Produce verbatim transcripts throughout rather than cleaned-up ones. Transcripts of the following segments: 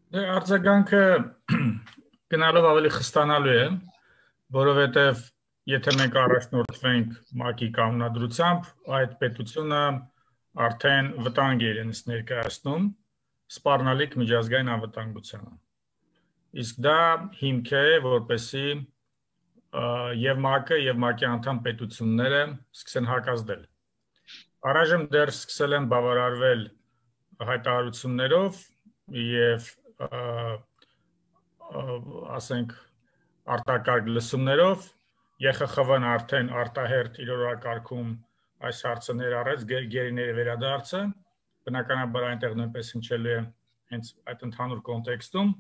Արձագանքը գնալով ավելի խստանալու է, որովհետև եթե մենք առաջնորդվենք ՄԱԿ-ի կանոնադրությամբ, այդ պետությունը արդեն վտանգ է իրենից ներկայացնում սպառնալիք միջազգային անվտանգությանը։ Իսկ դա հիմք է, որպեսզի և ՄԱԿ-ը և ՄԱԿ-ի անդամ պետությունները սկսեն հակազդել։ Առայժմ դեռ սկսել են բավարարվել հայտարարություններով և ասենք արտակարգ լսումներով, ԵԽԽՎ-ն արդեն արտահերթ իր օրակարգում այս հարցը ներառեց գերիների վերադարձը, բնականաբար այնտեղ նույնպես հնչելու է հենց այդ ընդհանուր կոնտեքստում,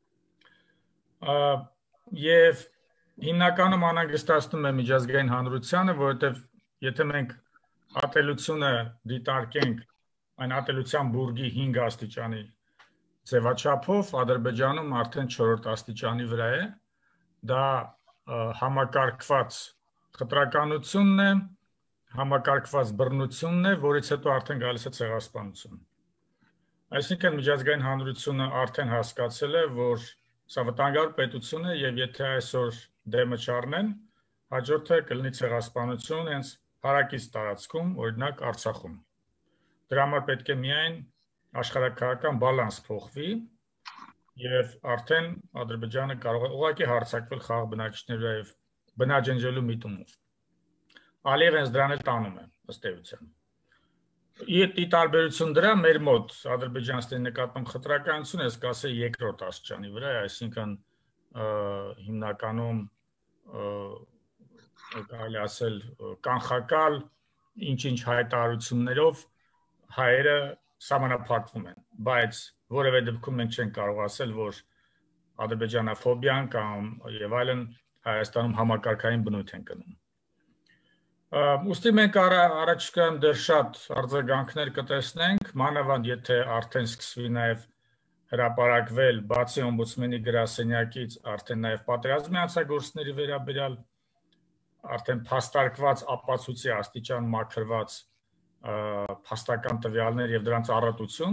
և հիմնականում անհանգստացնում է միջազգային հանրությանը, որովհետև եթե մենք ատելությունը դիտարկենք այն ատելության բուրգի հինգ աստիճանի ձևաչափով, Ադրբեջանում արդեն չորրորդ աստիճանի վրա է, դա համակարգված խտրականությունն է, համակարգված բռնությունն է, որից հետո արդեն գալիս է ցեղասպանություն։ Այսինքն միջազգային հանրությունը արդեն հասկացել է, որ սա վտանգավոր պետություն է և եթե այսօր դեմը չառնեն, հաջորդը կլինի ցեղասպանություն հենց հարակից տարածքում, օրինակ Արցախում։ Դրա համար պետք է միայն աշխարհաքաղաքական բալանս փոխվի և արդեն Ադրբեջանը կարող է ուղղակի հարձակվել խաղաղ բնակիչների վրա և բնաջնջելու միտումով։ Ալիևը հենց դրան էլ տանում է, ըստ էության։ Ի տարբերություն դրա, մեր մոտ ադրբեջանցիների նկատմամբ խտրականությունը, ես կասեի, երկրորդ աստիճանի վրա է, այսինքն հիմնականում կարելի ասել կանխակալ ինչ-ինչ հայտարարություններով հայերը սահմանափակվում են, բայց որևէ դեպքում մենք չենք կարող ասել, որ ադրբեջանաֆոբիան կամ եւ այլն Հայաստանում համակարգային բնույթ են կրում։ Ուստի մենք առաջիկայում դեռ շատ արձագանքներ կտեսնենք, մանավանդ եթե արդեն սկսվի նաև հրապարակվել բացի օմբուդսմենի գրասենյակից արդեն նաև պատերազմի հանցագործների վերաբերյալ արդեն փաստարկված ապացույցի աստիճան մաքրված փաստական տվյալներ եւ դրանց առատություն,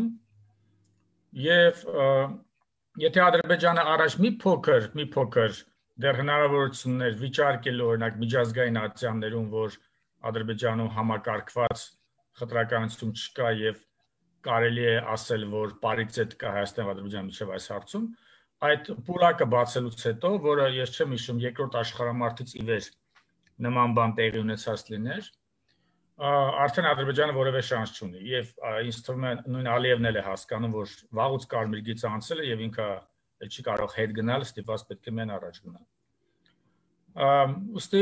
եւ եթե Ադրբեջանը առաջ մի փոքր, մի փոքր դեռ հնարավորություններ վիճարկելու օրինակ միջազգային ատյաններում, որ Ադրբեջանում համակարգված խտրականություն չկա եւ կարելի է ասել, որ պարիտետ կա Հայաստանի եւ Ադրբեջանի միջեւ այս հարցում, այդ պուրակը բացելուց հետո, որը ես չեմ հիշում երկրորդ աշխարհամարտից ի վեր նման բան տեղի ունեցած լիներ, արդեն Ադրբեջանը որևէ շանս չունի եւ ինձ թվում է նույն Ալիևն էլ է հասկանում, որ վաղուց կարմիր գիծը անցել է եւ ինքը չի կարող հետ գնալ, ստիպված պետք է միայն առաջ գնալ։ Ուստի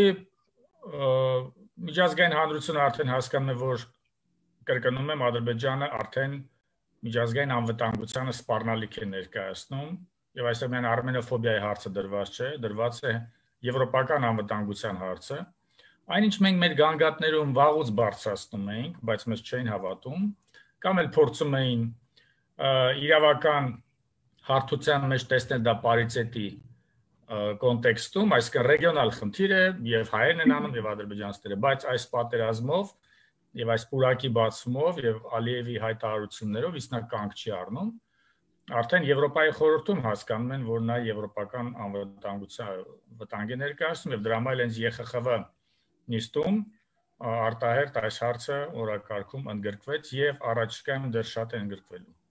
միջազգային հանրությունը արդեն հասկանում է, որ կրկնում եմ, Ադրբեջանը արդեն միջազգային անվտանգությանը սպառնալիք է ներկայացնում եւ այստեղ միայն արմենոֆոբիայի հարցը դրված չէ, դրված է եվրոպական անվտանգության հարցը։ Այնինչ մենք մեր գանգատներում վաղուց բարձրացնում էինք, բայց մեզ չէին հավատում, կամ էլ փորձում էին իրավական հարթության մեջ տեսնել դա պարիտետի կոնտեքստում, այսինքն ռեգիոնալ խնդիր է եւ հայերն են անում եւ ադրբեջանցիները, բայց այս պատերազմով եւ այս պուրակի բացումով եւ Ալիևի հայտարարություններով իսկ նա կանգ չի առնում, արդեն Եվրոպայի խորհրդում հասկանում են, որ նա եվրոպական անվտանգության վտանգ է ներկայացնում եւ դրա համար հենց ԵԽԽՎ նիստում արտահերթ այս հարցը օրակարգում ընդգրկվեց եւ առաջիկայում դեռ շատ է ընդգրկվելու։